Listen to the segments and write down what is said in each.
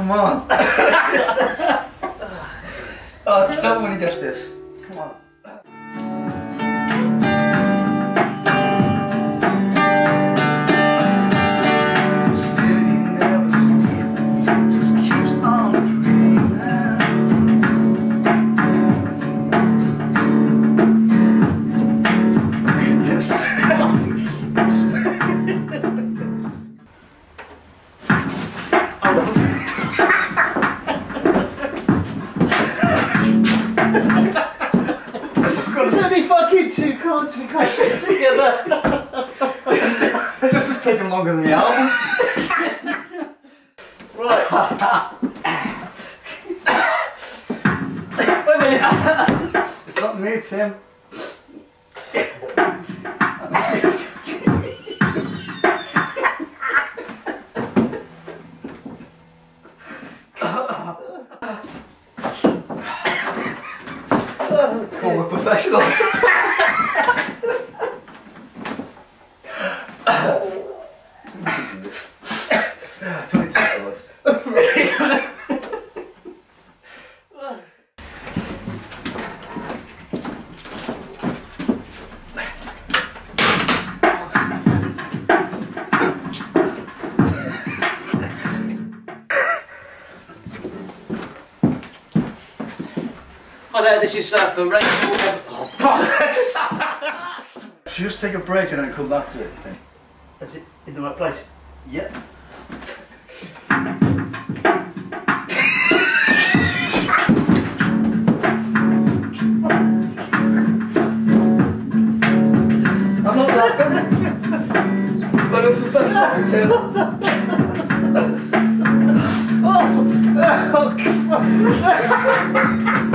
Come on. Oh, I don't want to get this. Come on. There's only fucking 2 chords we can't fit together. This is taking longer than the album. Right. Wait a minute. It's not me, it's him. Come on, we're professionals. 22 chords. Hi there, this is for Rachel. Oh, bollocks! Should we just take a break and then come back to it, you think? That's it, in the right place. Yep. I'm not laughing. I'm a professional too. Oh,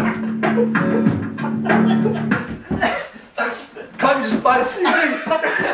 Can't you just buy the CD?